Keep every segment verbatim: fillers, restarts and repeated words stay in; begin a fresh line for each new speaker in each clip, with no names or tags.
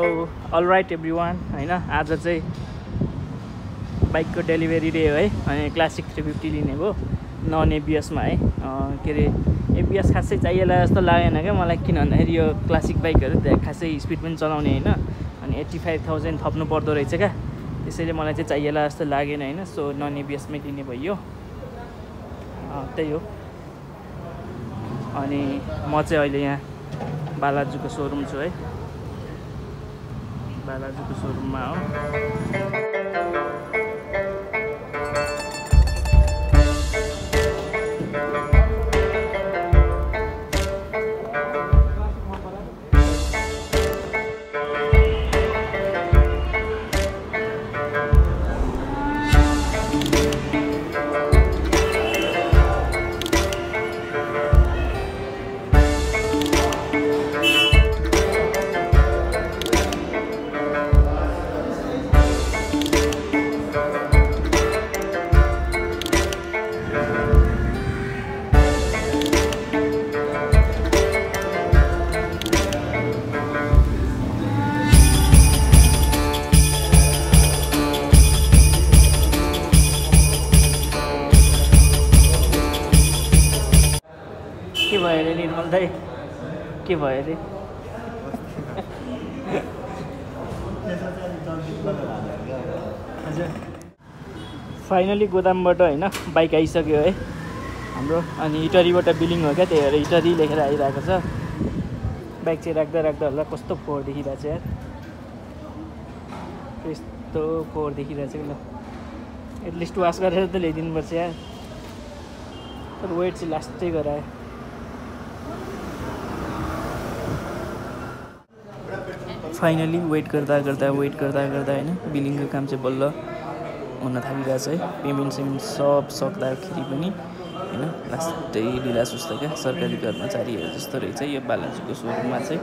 All right everyone हैन, आज चाहिँ बाइकको डेलिभरी डे हो है। अनि क्लासिक थ्री फिफ्टी लिने भयो नन एबिएसमा है। के अरे एबिएस खासै चाहिएला जस्तो लागेन क्या मलाई, किन भन्दाखेरि यो क्लासिक बाइकहरू त्यहाँ खासै स्पिड पनि चलाउने होइन। अनि एट्टी फाइभ थाउजन्ड थप्नु पर्दो रहेछ क्या, त्यसैले मलाई चाहिँ चाहिएला जस्तो लागेन होइन। सो नन एबिएसमै लिने भयो, त्यही हो। अनि म चाहिँ अहिले यहाँ बालाजुको सोरुम छु है, बालाजुको सोरुममा हो। के भयो अरे निर्मल दाइ, के भयो अरे? हजुर फाइनली गोदामबाट होइन बाइक आइसक्यो है हाम्रो। अनि इटरीबाट बिलिङ हो क्या, त्यही भएर इटरी लेखेर आइरहेको छ। बाइक चाहिँ राख्दा राख्दा होला कस्तो फोहोर देखिरहेको छ यार, यस्तो फोहोर देखिरहेको छ कि। ल एटलिस्ट वास गरेर त ल्याइदिनुपर्छ यार, तर वेट चाहिँ लास्टै गरायो। फाइनली वेट गर्दा गर्दा वेट गर्दा गर्दा होइन बिलिङको काम चाहिँ बल्ल हुन थालिरहेको छ है। पेमेन्ट सेमेन्ट सब सक्दाखेरि पनि होइन लास्टै ढिला सुस्त क्या, सरकारी कर्मचारीहरू जस्तो रहेछ यो बालाजुको सोरुममा चाहिँ।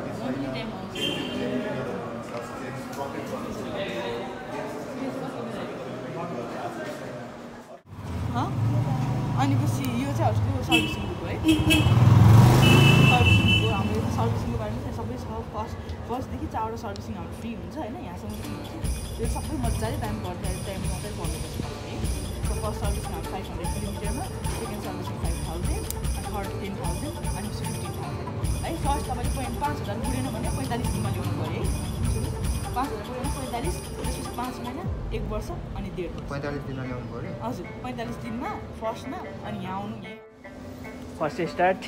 अनि पछि यो चाहिँ उसको सर्भिसिङको है, सर्भिसिङको हाम्रो सर्भिसिङको बारेमा चाहिँ सबै छ। फर्स्ट फर्स्टदेखि चारवटा सर्भिसिङ हाम्रो फ्री हुन्छ होइन, यहाँसम्म फ्री हुन्छ। त्यो सबै मजाले टाइम पर्दा टाइम मात्रै पर्नुपर्छ है। सो फर्स्ट सर्भिसिङ हाम्रो फाइभ हन्ड्रेड किलोमिटरमा, सेकेन्ड सर्भिसिङ फाइभ थाउजन्ड, अनि थर्ड टेन थाउजन्ड, अनि फिफ्टिन थाउजन्ड है। फर्स्ट तपाईँले पोइन्ट पाँच हजार पुगेन भने पैँतालिस दिनमा ल्याउनु पऱ्यो है। पाँच हजार पुगेन पैँतालिस, त्यसपछि पाँच महिना, एक वर्ष, अनि डेढ वर्ष।
पैँतालिस दिनमा ल्याउनु पऱ्यो।
हजुर पैँतालिस दिनमा फर्स्टमा, अनि यहाँ आउनु यहीँ
फर्स्ट स्टार्ट।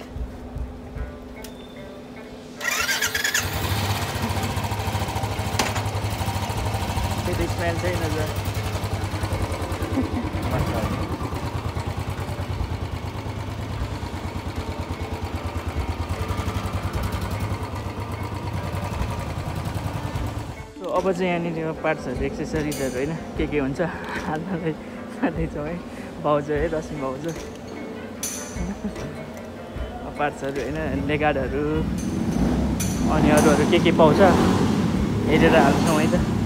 त्यो स्मेल चाहिँ नजर अब चाहिँ यहाँनिर पार्ट्सहरू एक्सेसरिजहरू होइन के के हुन्छ हाल्नलाई जाँदैछौँ है। भाउजू है, रश्मि भाउजू पार्ट्सहरू होइन, लेगाडहरू अनि अरूहरू के के पाउँछ हेरेर हाल्छौँ है त।